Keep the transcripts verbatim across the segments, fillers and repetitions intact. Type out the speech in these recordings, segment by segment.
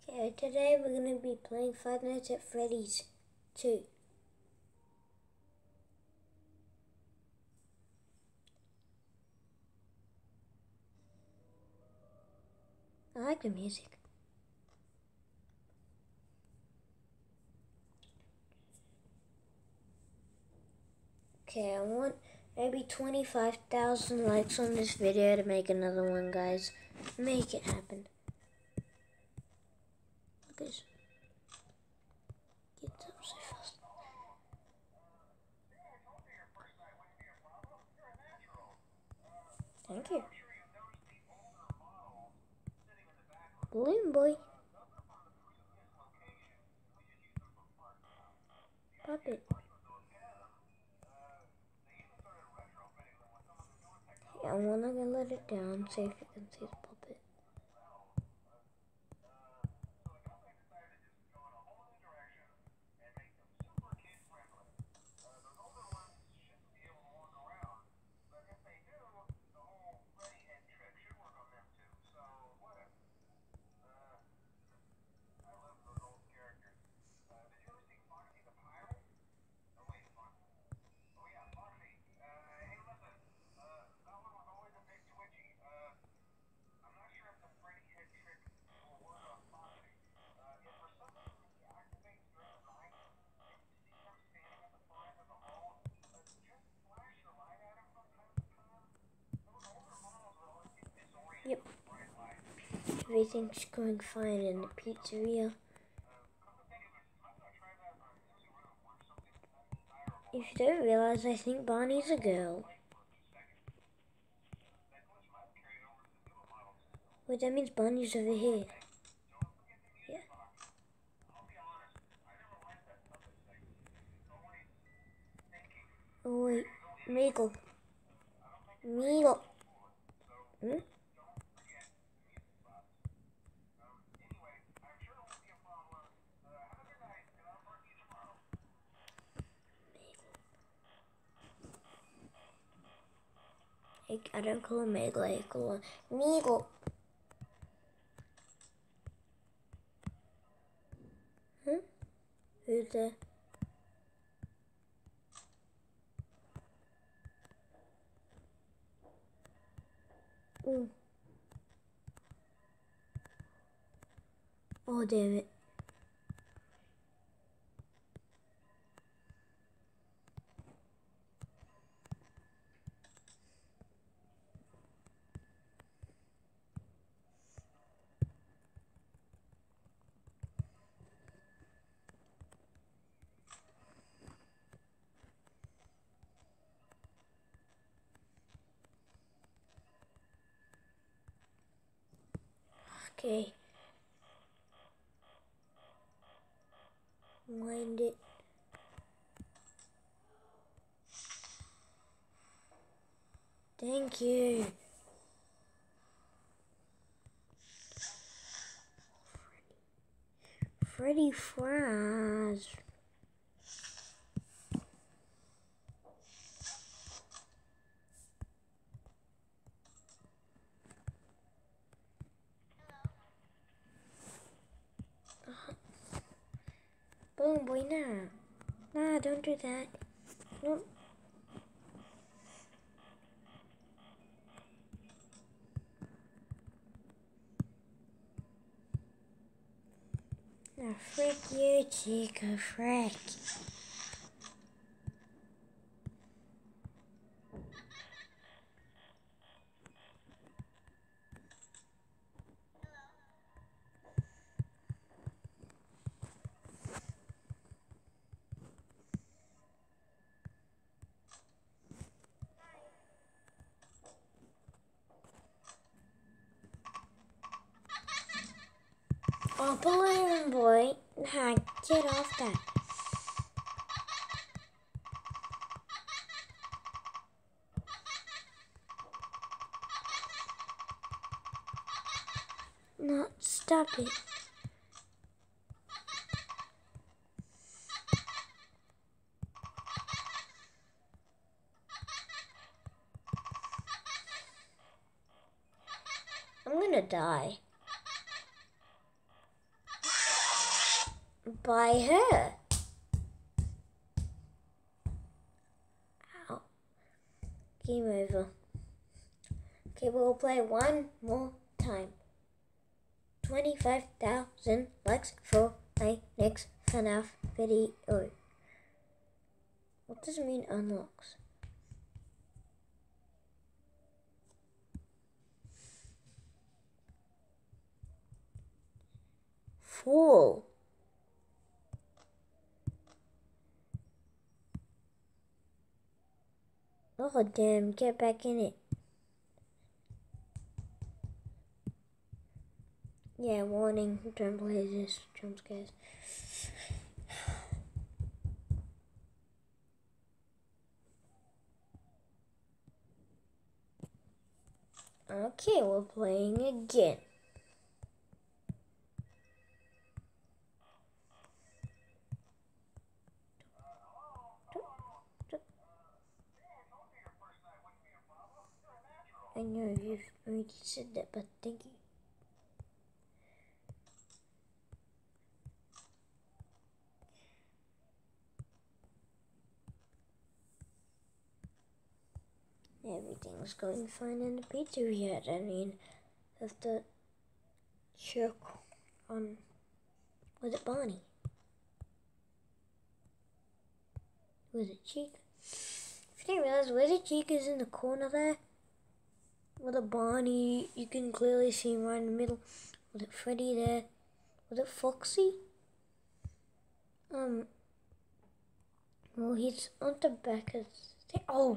Okay, today we're going to be playing Five Nights at Freddy's two. I like the music. Okay, I want maybe twenty-five thousand likes on this video to make another one, guys. Make it happen. Look at this. Get up so fast. Thank you. Balloon boy. Puppet. Yeah, I'm not gonna let it down. See if you can see the puppet. Yep. Everything's going fine in the pizzeria. If you don't realize, I think Bonnie's a girl. Wait, that means Bonnie's over here. Yeah. Oh wait, Meagle. Meagle. Hmm? I don't call him Meagle, I call him Meagle. Huh? Who's there? Ooh. Oh, damn it. Okay. Wind it. Thank you. Freddy Fries. Boom boy, nah. Nah, don't do that. Nope. Nah, frick you, Chica, frick. Oh, balloon boy. Nah, get off that. No, stop it. I'm gonna die. by her. Ow. Game over. Okay, we'll play one more time. twenty-five thousand likes for my next FNAF video. What does it mean unlocks? Full. Oh damn, get back in it. Yeah, warning, don't play this, jump scares. Okay, we're playing again. I know you've already said that, but thank you. Everything's going fine in the pizzeria. I mean, have to check on, was it Bonnie? Was it Chica? If you didn't realize, was it Chica's in the corner there? Was it Bonnie? You can clearly see him right in the middle. Was it Freddy there? Was it Foxy? Um, well, he's on the back of the, oh!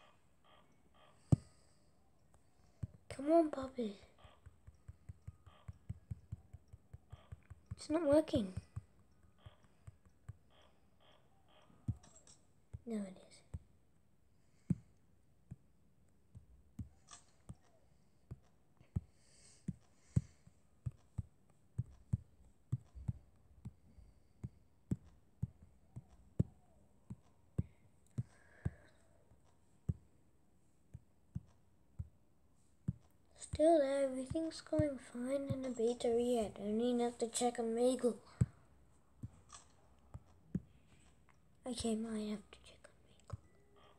Come on, puppy. It's not working. No, it is. Still, everything's going fine in the pizzeria. I don't even have to check on Megal. Okay, might have to check on Megal.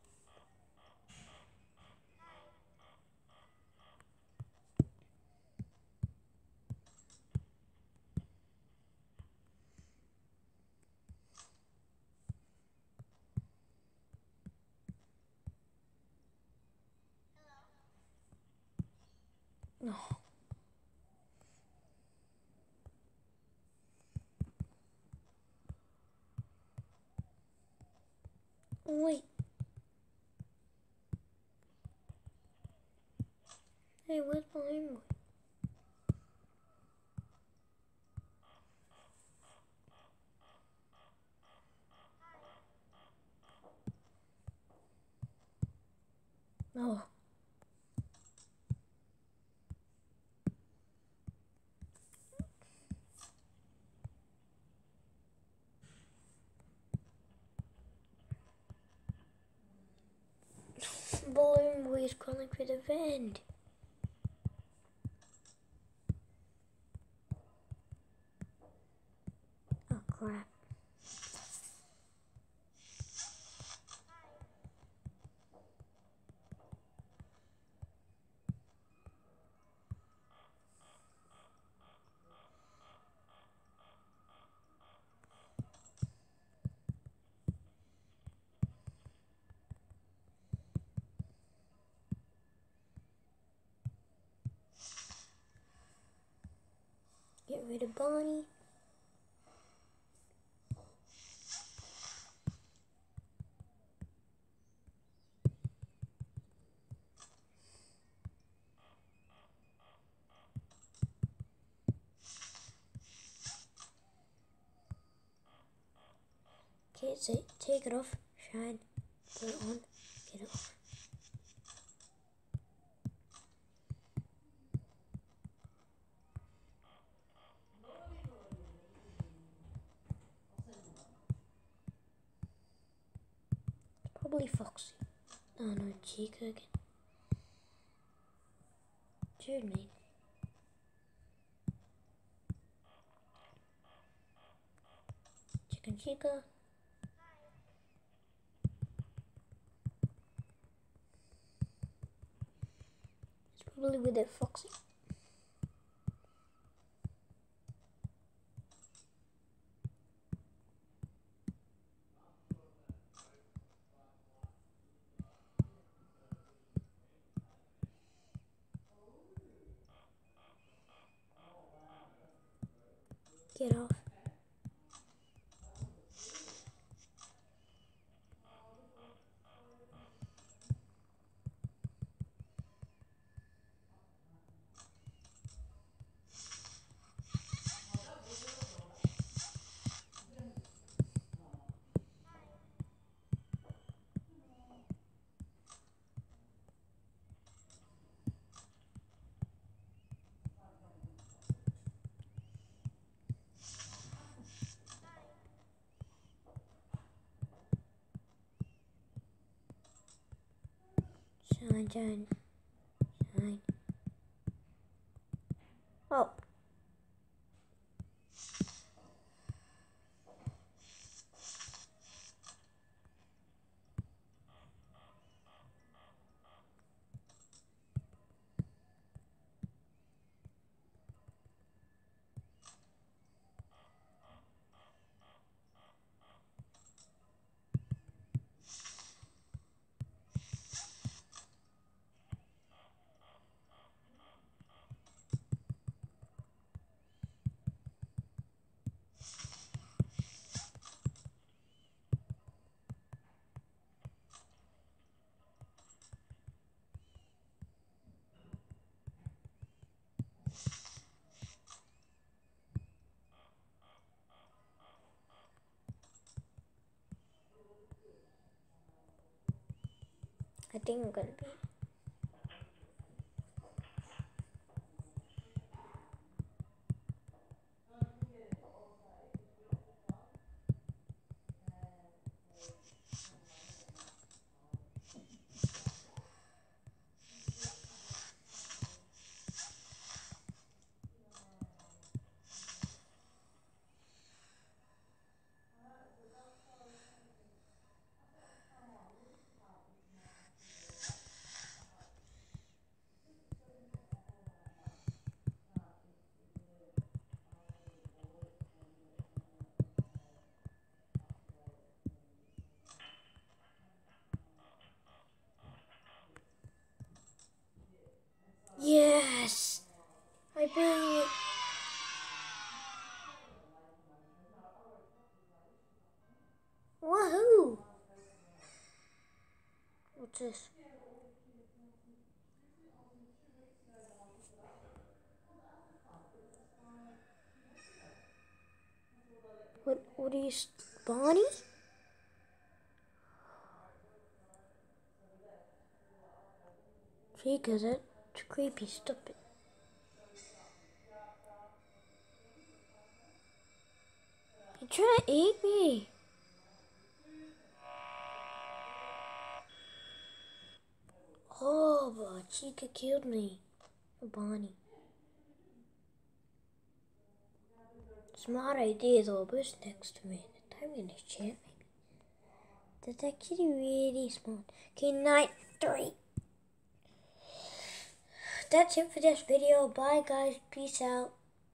No. Oh, wait. Hey, where's Balloon Boy? Oh. Balloon Boy is crawling through the vent. Oh, crap. Get rid of Bonnie. Okay, so take it off, shine, put it on, get it off. Probably Foxy. Oh no, Chica again. Dude, mate. And Chica. It's probably with that Foxy. Get off. Shine, shine, shine. Oh. I think I'm gonna be. Yes! I bring it. Woohoo! What's this? What, what are you, Bonnie? Chica, that's creepy. Stop it. You're trying to eat me. Oh, but Chica killed me. Bonnie. Smart idea though, Bush next to me. The time in his chair, maybe. That's actually really smart. Okay, night three. That's it for this video. Bye guys. Peace out.